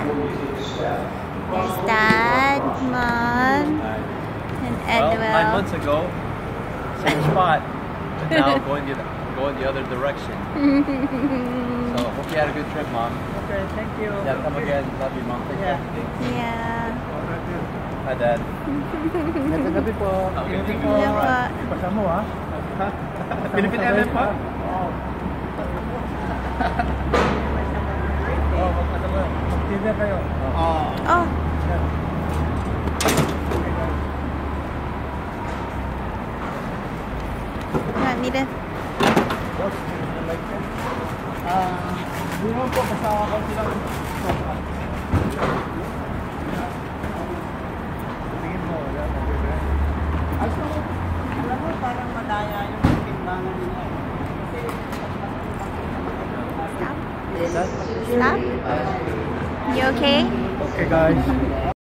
There's Dad, Mom, and Edwell. Well, 9 months ago, same spot, but now going the other direction. So hope you had a good trip, Mom. Okay, thank you. Yeah, come again. Love you, Mom. Take care. Yeah. Hi, Dad. Magandang gabi po. Okay, Thank you Hello po. Ipasa mo ha? Philippine Airlines pa? Oo, mag-dinner kayo. Oh. You want me to? Boss, like that? Hindi naman po, basta ako silang tingin mo, wala na. Alam mo, parang madaya yung timbangan nila. Stop. Stop. You okay? Okay guys.